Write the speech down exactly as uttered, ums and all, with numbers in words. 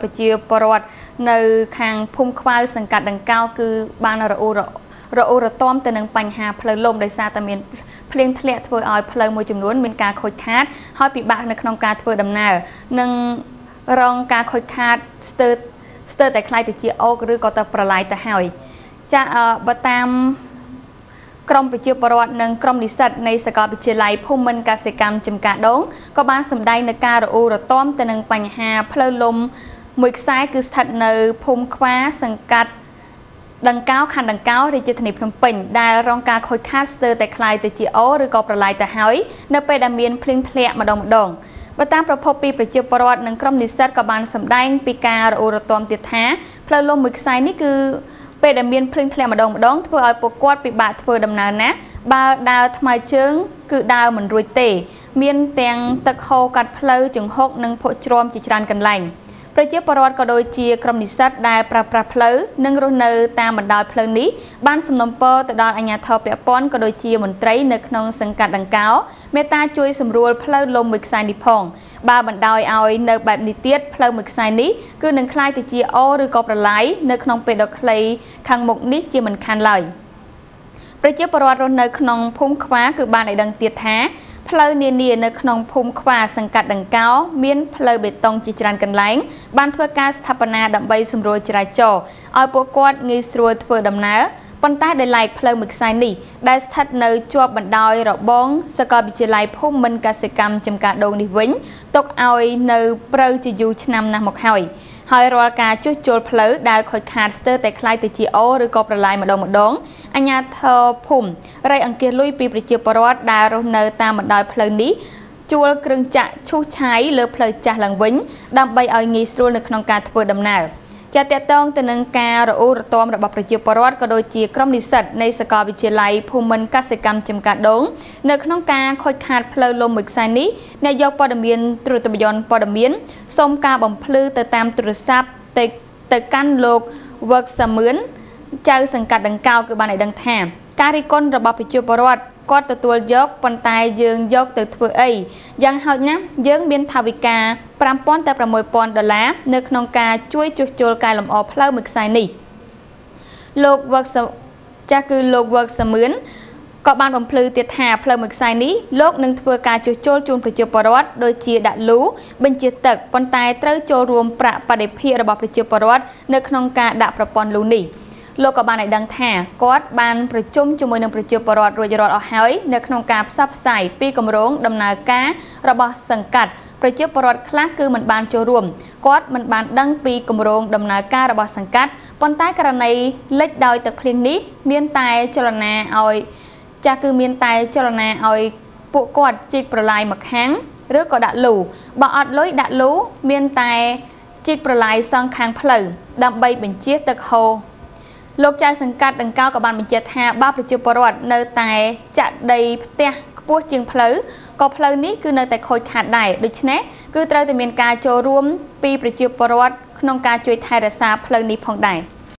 ប្រជាពលរដ្ឋនៅខាងភូមិខ្វៅសង្កាត់ដង្កោគឺបានរអ៊ូររអ៊ូរទាំទៅនឹងបញ្ហាផ្លូវលំដោយសារតែមានភ្លៀងធ្លាក់ធ្វើឲ្យផ្លូវមួយចំនួនមានការខូចខាតហើយពិបាកនៅក្នុងការធ្វើដំណើរនិងរងការខូចខាតស្ទើរស្ទើរតែខ្លាយទៅជាអូកឬក៏ទៅប្រឡាយទៅហើយចាបើតាមក្រមប្រជាពលរដ្ឋនិងក្រមនិស្សិតនៃសាកលវិទ្យាល័យភូមិន្ទកសិកម្មចំការដូងក៏បានសម្ដែងនៅការរអ៊ូរទាំទៅនឹងបញ្ហាផ្លូវលំមួយខ្សែគឺស្ថិតនៅភូមិខ្វាសង្កាត់ដង្កោខណ្ឌដង្កោរាជធានីភ្នំពេញដែលរងការខូចខាតស្ទើរតែខ្លាយទៅជាអូឬក៏ប្រឡាយទៅហើយនៅពេលដែលមានភ្លៀងធ្លាក់ម្ដងម្ដងបើតាមប្រភពពីប្រជាពលរដ្ឋនិងក្រុមនិស្សិតក៏បានសម្ដែងពីការរអ៊ូរទាំទៀតថាផ្លូវលំមួយខ្សែនេះគឺពេលដែលមានភ្លៀងធ្លាក់ម្ដងម្ដងធ្វើឲ្យពួកគាត់ពិបាកធ្វើដំណើរណាបើដើរថ្មើរជើងគឺដើរមិនរួចទេមានទាំងទឹកហូរកាត់ផ្លូវចង្ហុកនិងភក់ជ្រាំជាច្រើនកន្លែងប្រជាពលរដ្ឋក៏ដូចជាក្រុមនិស្សិតដែលប្រើប្រាស់ផ្លូវនិងរស់នៅតាមបណ្ដោយផ្លូវនេះបានសំណូមពរទៅដល់អាជ្ញាធរពាក់ព័ន្ធក៏ដូចជាមន្ត្រីនៅក្នុងសង្កាត់ដង្កោមេត្តាជួយសម្រួលផ្លូវលំមួយខ្សែនេះផងបើបណ្ដោយឲ្យនៅបែបនេះទៀតផ្លូវមួយខ្សែនេះគឺនឹងคล้ายទៅជាអូឬក៏ប្រឡាយនៅក្នុងពេលដ៏ខ្លីខាងមុខនេះជាមិនខានឡើយប្រជាពលរដ្ឋរស់នៅក្នុងភូមិខ្វាគឺបានឲ្យដឹងទៀតថាផ្លូវនានានៅក្នុងភូមិខ្វាសង្កាត់ដង្កោមានផ្លូវបេតុងជាច្រើនកន្លែងបានធ្វើការស្ថាបនាដើម្បីសម្រួលចរាចរណ៍ឲ្យពួកគាត់ងាយស្រួលធ្វើដំណើរប៉ុន្តែដោយឡែកផ្លូវមួយខ្សែនេះដែលស្ថិតនៅជាប់បណ្ដោយរបងសាកលវិទ្យាល័យភូមិន្ទកសិកម្មចំការដូងនេះវិញទុកឲ្យនៅព្រៅជាយូរឆ្នាំណាស់មកហើយហើយរាល់ការជួសជុលផ្លូវដែលខូចខាតស្ទើរតែคล้ายទៅជាអូឬក៏ប្រឡាយម្ដងម្ដងអាជ្ញាធរភូមិរៃអង្គាសលុយពីប្រជាពលរដ្ឋដែលរស់នៅតាមបណ្ដោយផ្លូវនេះជួលគ្រឿងចាក់ឈូសឆាយលើផ្លូវចាស់ឡើងវិញដើម្បីឲ្យងាយស្រួលនៅក្នុងការធ្វើដំណើរជាតកតងទៅនឹងការរអ៊ូរទាំរបស់ប្រជាពលរដ្ឋក៏ដូចជាក្រុមនិស្សិតនៃសាកលវិទ្យាល័យភូមិន្ទកសិកម្មចំការដូងនៅក្នុងការខូចខាតផ្លូវលំមួយខ្សែនេះអ្នកយកព័ត៌មានទូរទស្សន៍ព័ត៌មានសូមការបំភ្លឺទៅតាមទូរស័ព្ទទៅទៅកាន់លោក Work សាមឿនចៅសង្កាត់ដង្កោគឺបានឲ្យដឹងថាការរិះគន់របស់ប្រជាពលរដ្ឋគាត់ទទួលយកប៉ុន្តែយើងយកទៅធ្វើអីយ៉ាងហោចណាស់យើងមានថវិកាប្រាំពាន់ទៅប្រាំមួយពាន់ដុល្លារនៅក្នុងការជួយជួសជុលកែលម្អផ្លូវមួយខ្សែនេះលោក Work ចាស់គឺលោក Work សាមឿនក៏បានបំភ្លឺទៀតថាផ្លូវមួយខ្សែនេះលោកនឹងធ្វើការជួសជុលជូនប្រជាពលរដ្ឋដូចជាដាក់លូបញ្ជាទឹកប៉ុន្តែត្រូវចូលរួមប្រាក់បដិភាគរបស់ប្រជាពលរដ្ឋនៅក្នុងការដាក់ប្រព័ន្ធលូនេះលោកក៏បានឲ្យដឹងថាគាត់បានប្រជុំជាមួយនឹងប្រជាពលរដ្ឋរួចរាល់អស់ហើយនៅក្នុងការផ្សព្វផ្សាយពីគម្រោងដំណើរការរបស់សង្កាត់ប្រជាពលរដ្ឋខ្លះគឺមិនបានចូលរួមគាត់មិនបានដឹងពីគម្រោងដំណើរការរបស់សង្កាត់ប៉ុន្តែករណីលិចដោយទឹកភ្លៀងនេះមានតែចលនាឲ្យចាស់គឺមានតែចលនាឲ្យពួកគាត់ជីកប្រឡាយមកខាងឬក៏ដាក់លូបើអត់លុយដាក់លូមានតែជីកប្រឡាយសងខាងផ្លូវដើម្បីបញ្ជៀសទឹកហូរលោកចៅសង្កាត់ដង្កោក៏បានបញ្ជាក់ថាបើប្រជាពលរដ្ឋនៅតែចាក់ដីផ្ទះខ្ពស់ជាងផ្លូវក៏ផ្លូវនេះគឺនៅតែខូចខាតដែរដូច្នេះគឺត្រូវតែមានការចូលរួមពីប្រជាពលរដ្ឋក្នុងការជួយថែរក្សាផ្លូវនេះផងដែរ